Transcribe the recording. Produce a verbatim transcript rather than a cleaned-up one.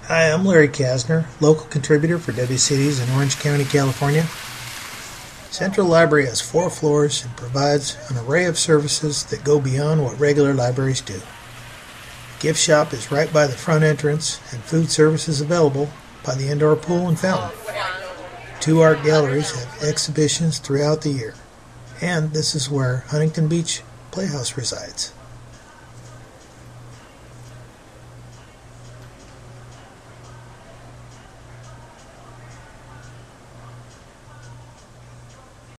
Hi, I'm Larry Kasner, local contributor for Wcities in Orange County, California. Central Library has four floors and provides an array of services that go beyond what regular libraries do. The gift shop is right by the front entrance, and food services available by the indoor pool and fountain. Two art galleries have exhibitions throughout the year, and this is where Huntington Beach Playhouse resides.